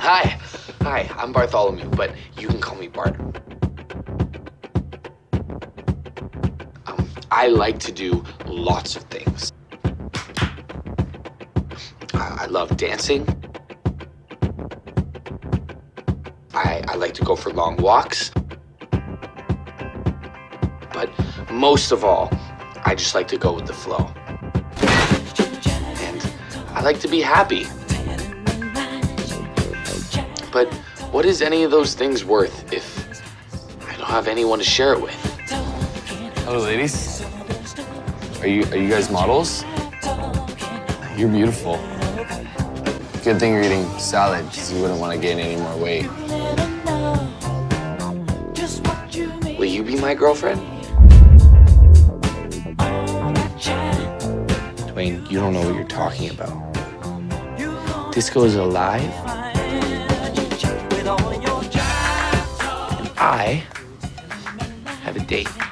Hi. Hi, I'm Bartholomew, but you can call me Bart. I like to do lots of things. I love dancing. I like to go for long walks. But most of all, I just like to go with the flow. And I like to be happy. But what is any of those things worth if I don't have anyone to share it with? Hello, ladies. Are you guys models? You're beautiful. Good thing you're eating salad, because you wouldn't want to gain any more weight. Will you be my girlfriend? Dwayne, you don't know what you're talking about. Disco is alive. And I have a date.